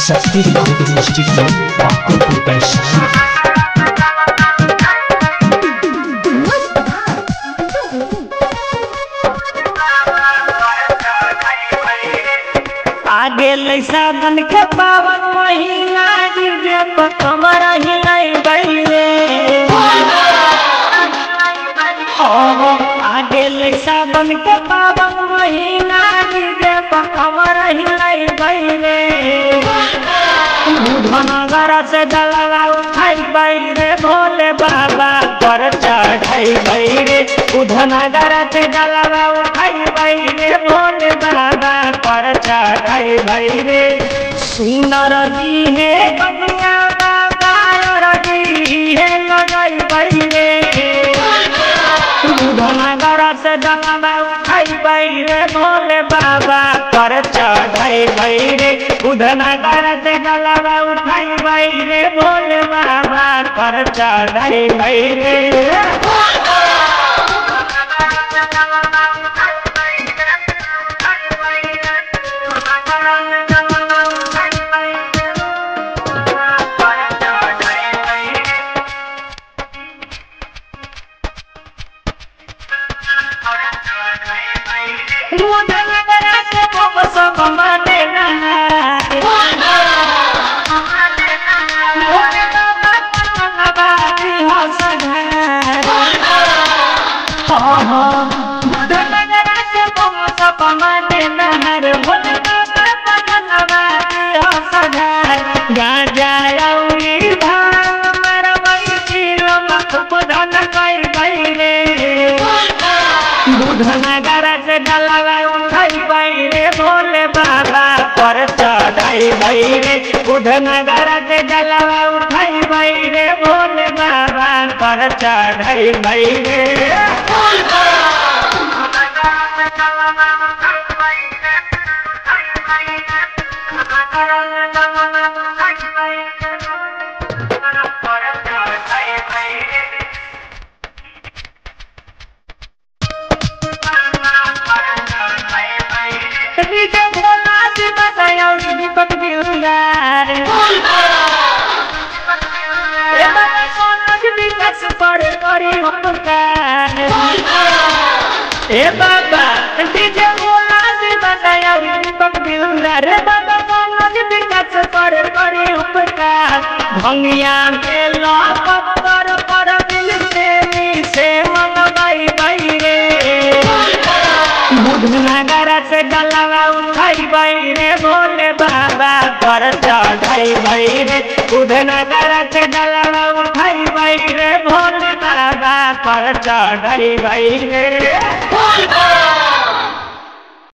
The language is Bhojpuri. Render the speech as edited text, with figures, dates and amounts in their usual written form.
शक्ति रिकॉर्डिंग स्टूडियो वाकुपुर वैशाली। आगे साधन के पावन महीना डीजे पर कमर हिलाई बैले। आगे साधन के पावन महीना डीजे पर कमर हिलाई बैले। नगर से दलवा उठाई बैरे भोले बाबा पर चढ़ाई बैरे। उधनगर से दलवा उठाई बैरे भोले बाबा पर चढ़ाई बैरे। सुंदर जी है कन्या बाबा जी है लगाई बैरे। उधनगर से दलवा उठाई बैरे भोले बाबा पर चढ़ाई बैरे। उधनगर से दलवा उठाई बैरे भोले बाबा पर चढ़ाई बैरे। उधनगर से दलवा उठाई बैरे भोले बाबा पर चढ़ाई बैरे। उधनगर से दलवा उठाई बैरे भोले बाबा पर चढ़ाई बैरे। ए बाबा डीजे बोला से बताया दीपक दिलदार। बाबा मनोज विकास पर करे उपकार। भंगिया के लपत्तर पर मिलते से मनवाई बैरे। बुधनगर से दलवा उठाई बैरे भोले बाबा पर चढ़ाई बैरे। बुधनगर से दलवा उठाई बैरे भोले बाबा पर चढ़ाई बैरे।